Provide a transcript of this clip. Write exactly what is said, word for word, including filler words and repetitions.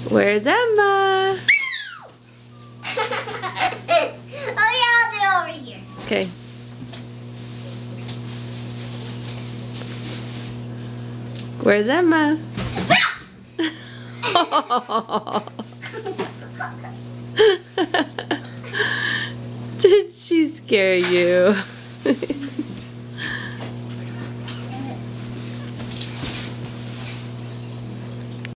Where's Emma? Oh yeah, I'll do it over here. Okay. Where's Emma? Did she scare you?